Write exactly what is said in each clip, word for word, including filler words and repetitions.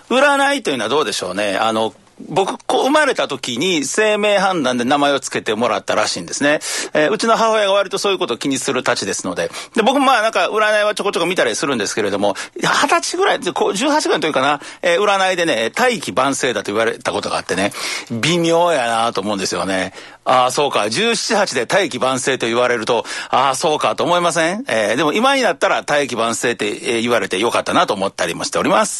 占いというのはどうでしょうね。あの僕こう生まれた時に姓名判断で名前をつけてもらったらしいんですね、えー、うちの母親が割とそういうことを気にするたちですので、で僕もまあなんか占いはちょこちょこ見たりするんですけれども、はたちぐらいこうじゅうはちぐらいの時かな、えー、占いでね大器晩成だと言われたことがあってね、微妙やなと思うんですよね。ああそうか、じゅうなな、はちで大器晩成と言われると、ああそうかと思いません？えー、でも今になったら大器晩成って言われてよかったなと思ったりもしております。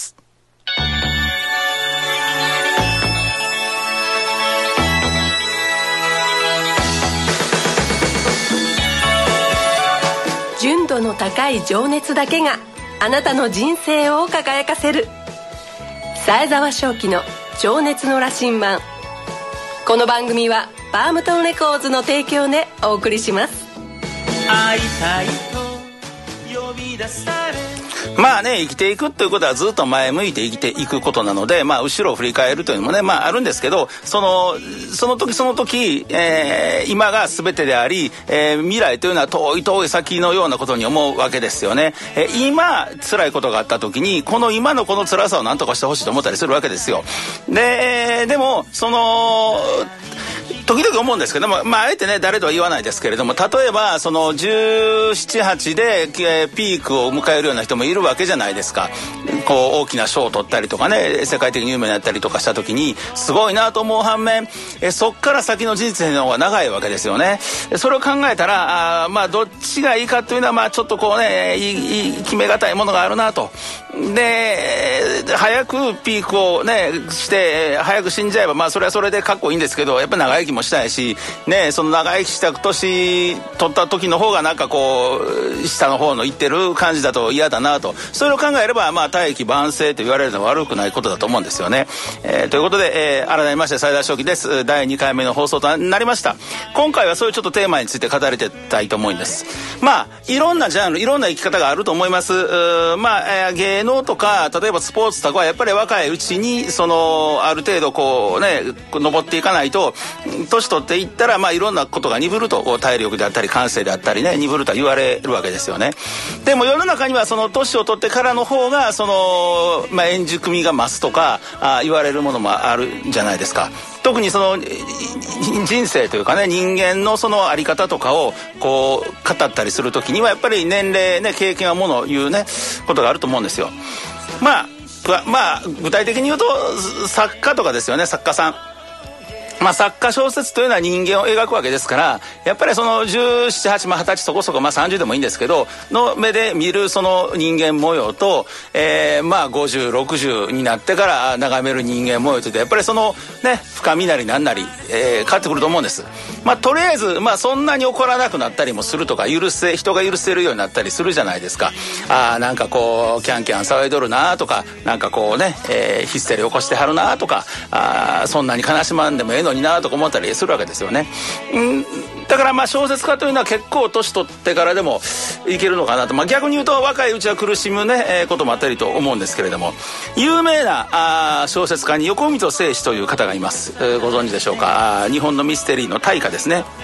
純度の高い情熱だけがあなたの人生を輝かせる。前澤正樹の情熱の羅針盤。この番組はバームトンレコーズの提供でお送りします。 会いたいと呼び出され、まあね、生きていくということはずっと前向いて生きていくことなので、まあ後ろを振り返るというのもね、まああるんですけど、そのその時その時、えー、今が全てであり、えー、未来というのは遠い遠い先のようなことに思うわけですよね。えー、今辛いことがあった時にこの今のこの辛さを何とかしてほしいと思ったりするわけですよ。ででもその時々思うんですけども、まああえてね誰とは言わないですけれども、例えばそのじゅうなな、はちで、えー、ピークを迎えるような人もいるわけじゃないですか。こう大きな賞を取ったりとかね、世界的に有名になったりとかした時にすごいなと思う反面、えそっから先の人生の方が長いわけですよね。それを考えたらあまあどっちがいいかというのはまあちょっとこうねいい決めがたいものがあるなと。で早くピークをねして早く死んじゃえばまあそれはそれでかっこいいんですけど、やっぱ長生きもしたいしね、その長生きした年取った時の方がなんかこう下の方の言ってる感じだと嫌だなと。それを考えればまあ大器晩成と言われるのは悪くないことだと思うんですよね。えー、ということで、えー、改めまして斉田正樹です。だいにかいめの放送となりました。今回はそういうちょっとテーマについて語りたいと思うんです。まあいろんなジャンルいろんな生き方があると思います。まあ、えー、芸能とか例えばスポーツとかはやっぱり若いうちにそのある程度こうね登っていかないと年取っていったらまあいろんなことが鈍ると、こう体力であったり感性であったりね鈍ると言われるわけですよね。でも世の中にはその年を取ってからの方がその、まあ、円熟味が増すとかあ言われるものもあるんじゃないですか。特にその人生というかね人間のそのあり方とかをこう語ったりする時にはやっぱり年齢ね経験はものを言うねことがあると思うんですよ。まあまあ具体的に言うと作家とかですよね。作家さん、まあ、作家小説というのは人間を描くわけですから、やっぱりそのじゅうなな、はち、まあ、はたちそこそこ、まあ、さんじゅうでもいいんですけどの目で見るその人間模様と、えー、まあごじゅう、ろくじゅうになってから眺める人間模様というとやっぱりそのね深みなりなんなり、えー、変わってくると思うんです。まあとりあえず、まあ、そんなに怒らなくなったりもするとか許せ人が許せるようになったりするじゃないですか。あなんかこうキャンキャン騒いどるなとかなんかこうね、えー、ヒステリー起こしてはるなとかあそんなに悲しまんでもええのになとか思ったりするわけですよね。うんだからまあ小説家というのは結構年取ってからでもいけるのかなと、まあ、逆に言うと若いうちは苦しむね、えー、こともあったりと思うんですけれども、有名なあ小説家に横溝正史という方がいます、えー、ご存知でしょうか。あ日本のミステリーの大家ですね。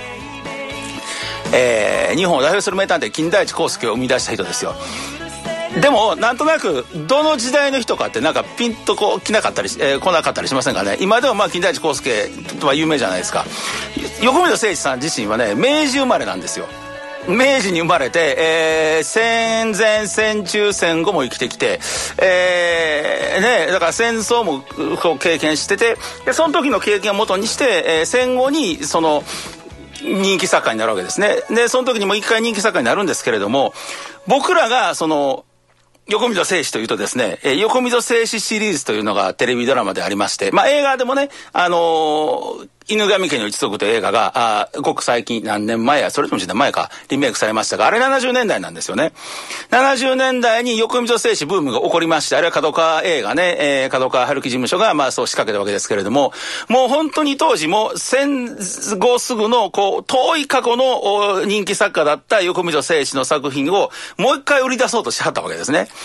えー、日本を代表する名探偵金田一耕助を生み出した人ですよ。でもなんとなくどの時代の人かってなんかピンとこう来なかったり、えー、来なかったりしませんかね。今でもまあ金田一耕助とは有名じゃないですか。横溝正史さん自身はね明治生まれなんですよ。明治に生まれて、えー、戦前戦中戦後も生きてきて、えーね、だから戦争もこう経験してて、でその時の経験をもとにして、えー、戦後にその人気作家になるわけですね。でその時にも一回人気作家になるんですけれども、僕らがその横溝正史というとですね、えー、横溝正史シリーズというのがテレビドラマでありまして、まあ映画でもね、あのー、犬神家の一族という映画があごく最近何年前やそれともじゅうねんまえかリメイクされましたが、あれななじゅうねんだいなんですよね。ななじゅうねんだいに横溝正史ブームが起こりまして、あれは角川映画ね、えー、角川春樹事務所がまあそう仕掛けたわけですけれども、もう本当に当時も戦後すぐのこう遠い過去の人気作家だった横溝正史の作品をもう一回売り出そうとしはったわけですね。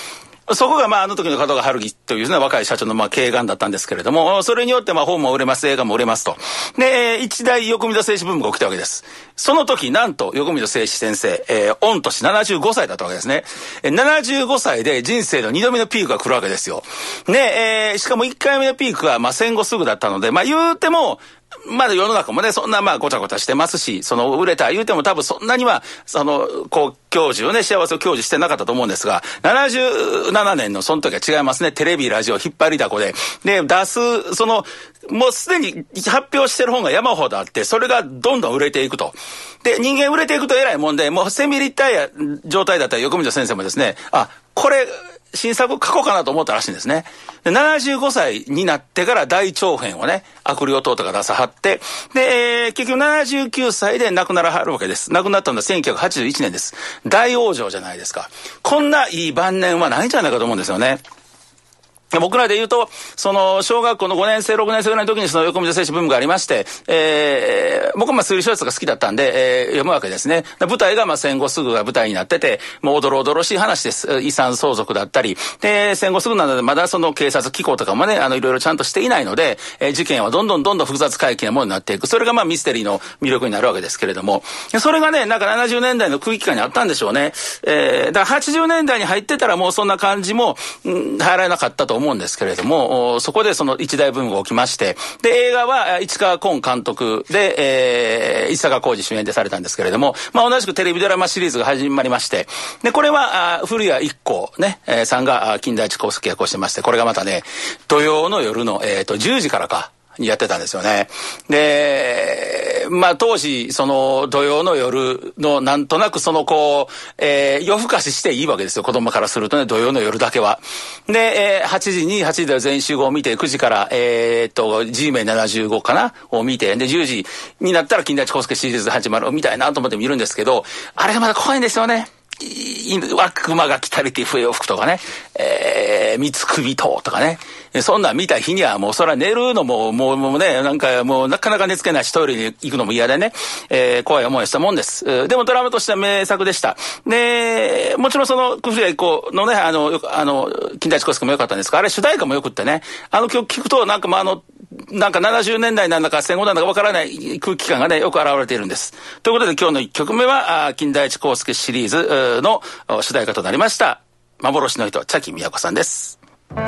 そこがまああの時の門賀春樹という、ね、若い社長のまあ経営眼だったんですけれども、それによってまあ本も売れます、映画も売れますと。で、一大横溝正史ブームが起きたわけです。その時なんと横溝正史先生、えー、御年ななじゅうごさいだったわけですね。ななじゅうごさいで人生のにどめのピークが来るわけですよ。ね、えー、しかもいっかいめのピークはまあ戦後すぐだったので、まあ言うてもまだ世の中もね、そんなまあごちゃごちゃしてますし、その売れた言うても多分そんなには、その、こう、享受をね、幸せを享受してなかったと思うんですが、ななじゅうななねんのその時は違いますね。テレビ、ラジオ、引っ張りだこで。で、出す、その、もうすでに発表してる本が山ほどあって、それがどんどん売れていくと。で、人間売れていくと偉いもんで、もうセミリタイア状態だった横溝先生もですね、あ、これ、新作書こうかなと思ったらしいんですね。で、ななじゅうごさいになってから大長編をね、悪霊等とか出さはって、で、えー、結局ななじゅうきゅうさいで亡くならはるわけです。亡くなったのはせんきゅうひゃくはちじゅういちねんです。大往生じゃないですか。こんないい晩年はないんじゃないかと思うんですよね。僕らで言うと、その、小学校のごねんせい、ろくねんせいぐらいの時にその横溝正史ブームがありまして、えー、僕はまあ推理小説が好きだったんで、えー、読むわけですね。舞台がまあ戦後すぐが舞台になってて、もうおどろおどろしい話です。遺産相続だったり、で、戦後すぐなのでまだその警察機構とかもね、あの、いろいろちゃんとしていないので、えー、事件はどんどんどんどん複雑回帰なものになっていく。それがまあミステリーの魅力になるわけですけれども、それがね、なんかななじゅうねんだいの空気感にあったんでしょうね。えー、だからはちじゅうねんだいに入ってたらもうそんな感じも、うん、入らなかったと思うんですけれども、そこでその一大ブームが起きまして、で、映画は市川崑監督で、えー、伊坂浩二主演でされたんですけれども、まあ同じくテレビドラマシリーズが始まりまして、で、これは、古谷一行ね、えー、さんが金田一耕助役をしてまして、これがまたね、土曜の夜の、えーと、じゅうじからか、にやってたんですよね。で、まあ当時、その土曜の夜のなんとなくそのこう、えー、夜更かししていいわけですよ。子供からするとね、土曜の夜だけは。で、えー、はちじにはちじで全員集合を見て、くじから、えー、っと、G メンななじゅうごかなを見て、で、じゅうじになったら金田一耕助シリーズ始まるみたいなと思って見るんですけど、あれがまだ怖いんですよね。悪魔が来たりて笛を吹くとかね、えー、三つ首ととかね、そんなん見た日にはもうそれは寝るのももうもうね、なんかもうなかなか寝つけないしトイレに行くのも嫌でね、えー、怖い思いをしたもんです。でもドラマとしては名作でした。で、もちろんその古谷一行のね、あのよくあの金田一耕助も良かったんですが、あれ主題歌もよくってね、あの曲聞くとなんかまああのなんかななじゅうねんだいなんだか戦後なんだかわからない空気感がねよく現れているんです。ということで今日のいっきょくめは金田一耕助シリーズの主題歌となりました幻の人茶木美也子さんです。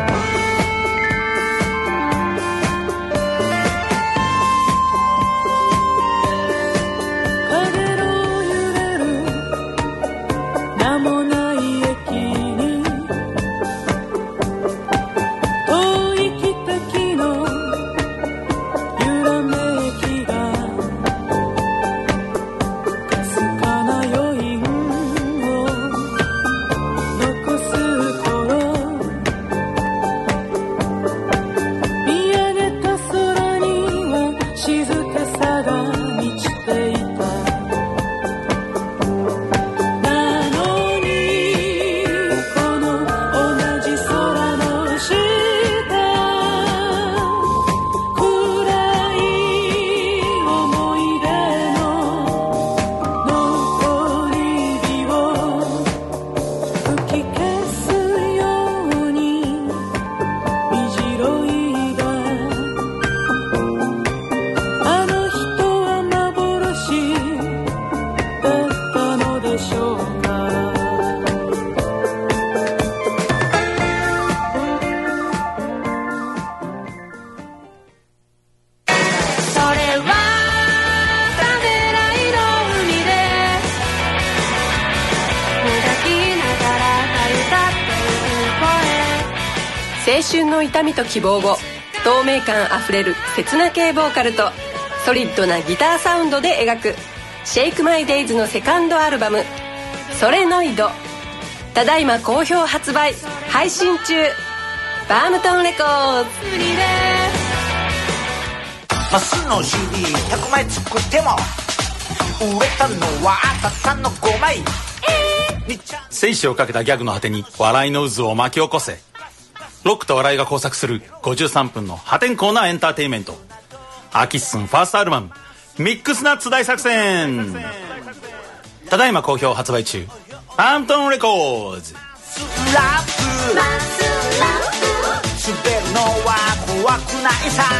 青春の痛みと希望を透明感あふれる切な系ボーカルとソリッドなギターサウンドで描くシェイクマイデイズのセカンドアルバムソレノイド、ただいま好評発売配信中、バームトンレコーズ。 マスの シーディーひゃくまい作っても売れたのはたったのごまい。 生死をかけたギャグの果てに笑いの渦を巻き起こせ。ロックと笑いが交錯するごじゅうさんぷんの破天荒なエンターテインメント。アキッスンファーストアルバムミックスナッツ大作戦、ただいま好評発売中、バームトンレコーズ。 滑るのは怖くないさ。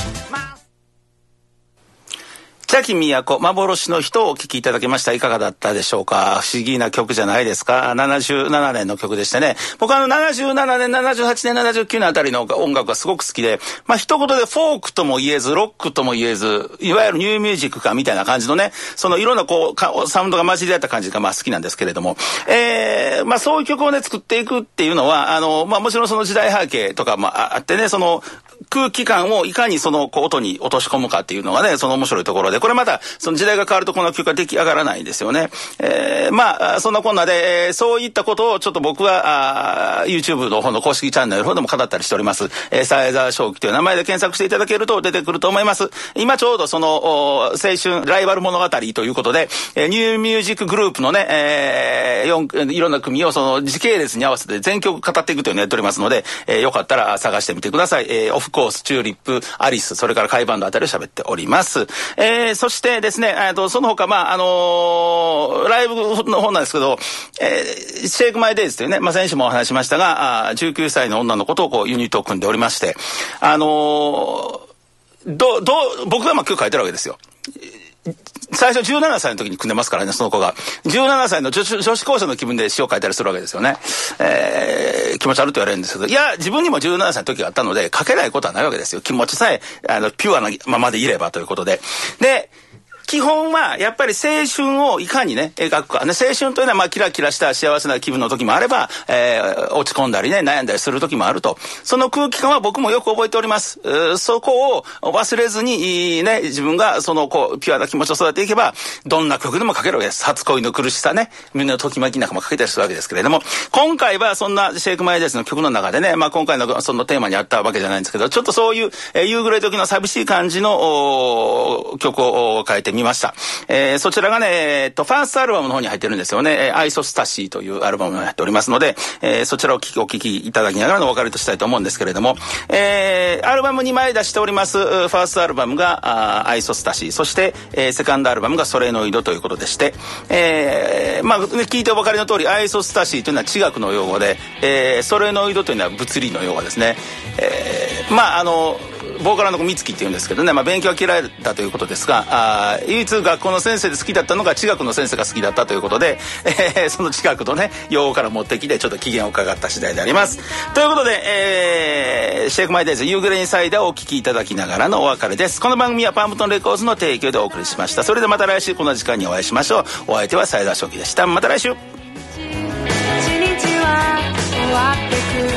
茶木都幻の人をお聴きいただきました。いかがだったでしょうか。不思議な曲じゃないですか。ななじゅうななねんの曲でしてね、僕はあのななじゅうななねんななじゅうはちねんななじゅうきゅうねんあたりの音楽がすごく好きで、まあ一言でフォークとも言えずロックとも言えず、いわゆるニューミュージックかみたいな感じのね、そのいろんなこうサウンドが混じり合った感じがまあ好きなんですけれども、えー、まあそういう曲をね作っていくっていうのは、あのまあもちろんその時代背景とかまああってね、その空気感をいかにそのこう音に落とし込むかっていうのがね、その面白いところで、これまたその時代が変わるとこの曲が出来上がらないんですよね。えー、まあそんなこんなで、えー、そういったことをちょっと僕はあ YouTube の方の公式チャンネルの方でも語ったりしております。えー、サイザー正気という名前で検索していただけると出てくると思います。今ちょうどその青春ライバル物語ということで、えー、ニューミュージックグループのね、えー、よんいろんな組をその時系列に合わせて全曲語っていくというのをやっておりますので、えー、よかったら探してみてください。えー、オフコース、チューリップ、アリス、それからカイバンドあたりを喋っております。えー、そしてですね、えー、とその他、まああのー、ライブの方なんですけど、えー、シェイクマイデイズというね、まあ、先週もお話ししましたが、あじゅうきゅうさいの女の子とこうユニットを組んでおりまして、あのー、どど僕がまあ曲書いてるわけですよ。最初じゅうななさいの時に組んでますからね、その子がじゅうななさいの 女, 女子高生の気分で詩を書いたりするわけですよね。えー、気持ち悪いと言われるんですけど、いや自分にもじゅうななさいの時があったので書けないことはないわけですよ。気持ちさえあのピュアなままでいればということで、で基本はやっぱり青春をいかにね描くかね。青春というのはまあキラキラした幸せな気分の時もあれば、えー、落ち込んだりね悩んだりする時もあると。その空気感は僕もよく覚えております。そこを忘れずにね、自分がそのこうピュアな気持ちを育てていけばどんな曲でも書けるわけです。初恋の苦しさね、胸のときめきなんかも書けたりするわけですけれども、今回はそんなシェイクマイデイズの曲の中でね、まあ今回のそのテーマにあったわけじゃないんですけど、ちょっとそういう、えー、夕暮れ時の寂しい感じの曲を書いてみました。えー、そちらがね、えー、っとファーストアルバムの方に入ってるんですよね。えー、アイソスタシーというアルバムに入っておりますので、えー、そちらをお聞き、お聞きいただきながらのお別れとしたいと思うんですけれども、えー、アルバムにまい出しております。ファーストアルバムがアイソスタシー、そして、えー、セカンドアルバムがソレノイドということでして、えー、まあ聞いてお分かりの通りアイソスタシーというのは地学の用語で、えー、ソレノイドというのは物理の用語ですね。えー、まああのボーカルの子美月っていうんですけどね、まあ、勉強は嫌いだということですが、あ唯一学校の先生で好きだったのが地学の先生が好きだったということで、えー、その地学とね用語から持ってきてちょっと機嫌を伺った次第であります。ということで、えー、シェイクマイデイズ夕暮れにサイダーをお聞きいただきながらのお別れです。この番組はパームトンレコーズの提供でお送りしました。それでまた来週この時間にお会いしましょう。お相手はサイダー正気でした。また来週。 一日は終わって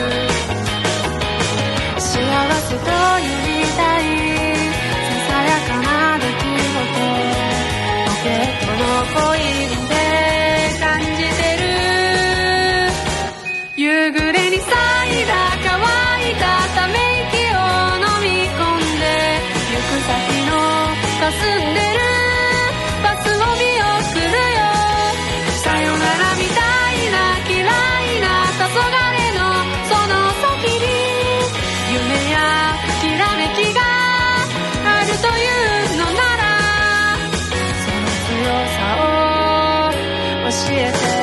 く、幸せと呼びたいささやかな出来事、ポケットのホイールで感じてる。夕暮れに咲いた乾いたため息を飲み込んで、行く先の霞んでるバスを見送るよ。さよならみたいな嫌いな黄昏のその先に夢やきらめきがあるというのなら、その強さを教えて。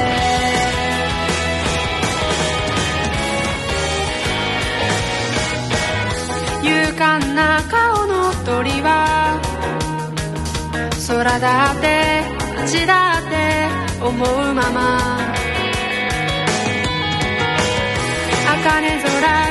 勇敢な顔の鳥は空だって街だって思うまま、茜空